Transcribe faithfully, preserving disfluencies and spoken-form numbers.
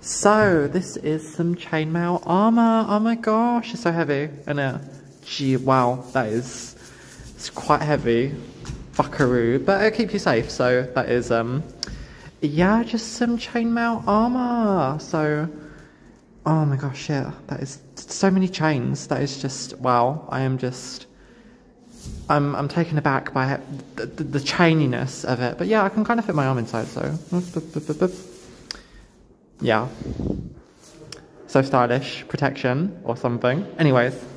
So, this is some chainmail armour. Oh my gosh, it's so heavy. And uh, gee, wow, that is, it's quite heavy. Fuckaroo. But it'll keep you safe, so that is, um, yeah, just some chainmail armour. So, oh my gosh, yeah, that is so many chains. That is just, wow, I am just, I'm, I'm taken aback by the, the, the chaininess of it. But yeah, I can kind of fit my arm inside, so. Yeah. So stylish. Protection or something. Anyways.